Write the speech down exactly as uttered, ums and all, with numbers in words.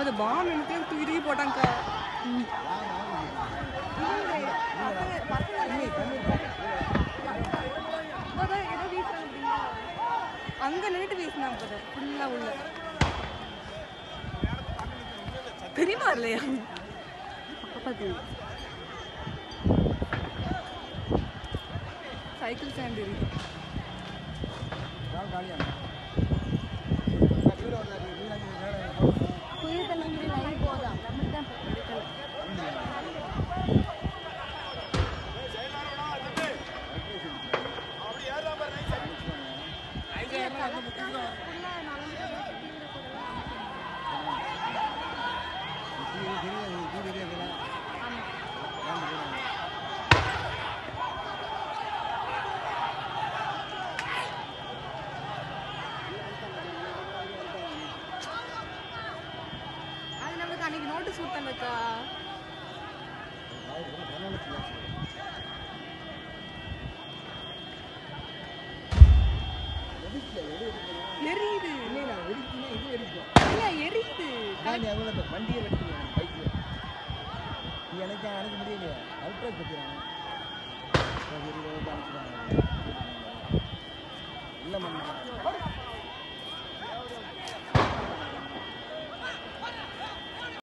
ஐம்பது பாம் எனக்கு தூக்கி போட்டாங்கக்கா. அங்க நின்றுட்டு வீசினாங்க போத ஃபுல்லா உள்ள. தெரியுமா இல்லையா பக்கத்து சைக்கிள் ஸ்டாண்ட் இருக்கு. அன்னைக்கு நோட்டீஸ் கொடுத்தாங்கக்கா. எரியுது இல்ல எரியுது வண்டியை வெட்டிக்கலாம் பைக்கில். நீ எனக்கு அனுப்ப முடியலையா? அல்ட்ரா கட்டிடுறாங்க இல்லை பண்ண